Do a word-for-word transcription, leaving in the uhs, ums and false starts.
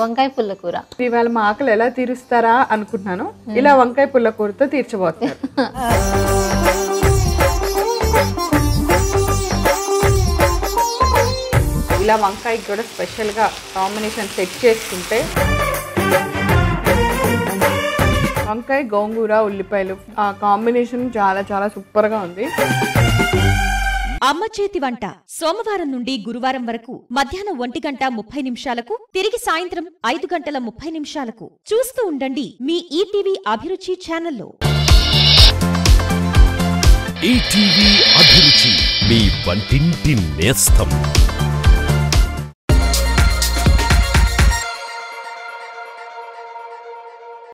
వంకాయ పుల్లకూర. ఇవాళ మా ఆకలి ఎలా తీరుస్తారా అనుకుంటున్నాను. ఇలా వంకాయ పుల్లకూరతో తీర్చబోతున్నారు. ఇలా వంకాయకి కూడా స్పెషల్గా కాంబినేషన్ సెట్ చేసుకుంటే వంకాయ గోంగూర ఉల్లిపాయలు ఆ కాంబినేషన్ చాలా చాలా సూపర్గా ఉంది. అమ్మ చేతి వంట సోమవారం నుండి గురువారం వరకు మధ్యాహ్నం ఒంటి గంట ముప్పై నిమిషాలకు, తిరిగి సాయంత్రం ఐదు గంటల ముప్పై నిమిషాలకు చూస్తూ ఉండండి మీ ఈటీవీ అభిరుచి ఛానల్లో. ఈటీవీ అభిరుచి, మీ వంటింటి నేస్తం.